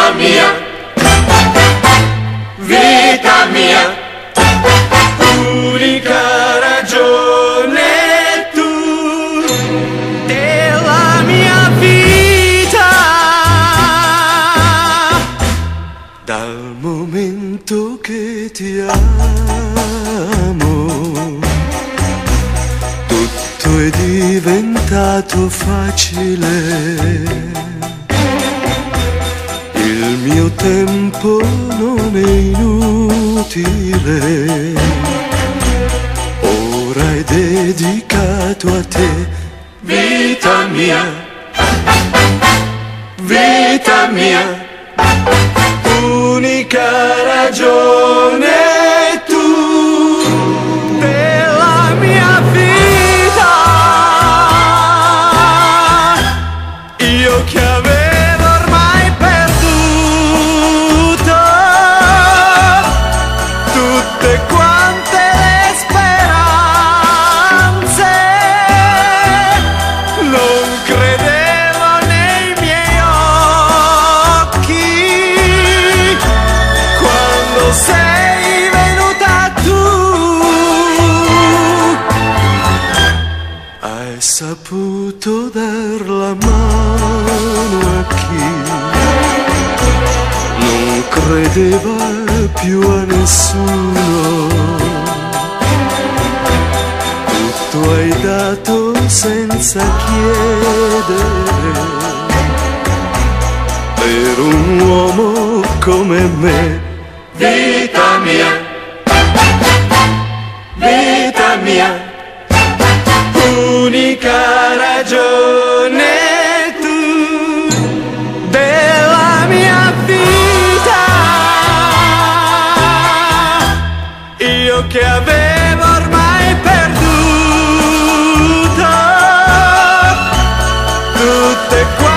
mia, vita mia, unica ragione tu della mia vita. Dal momento che ti amo, tutto è diventato facile. Il mio tempo non è inutile, ora è dedicato a te. Vita mia, vita mia, unica ragione tu della mia vita. Io che avevo ormai perduto tutte quante le speranze, non credevo nei miei occhi quando sei venuta tu. Hai saputo dar la mano a chi non credeva più a nessuno. Tutto hai dato senza chiedere per un uomo come me. Vita mia, vita mia, unica ragione tu della mia vita. Io che avevo ormai perduto tutte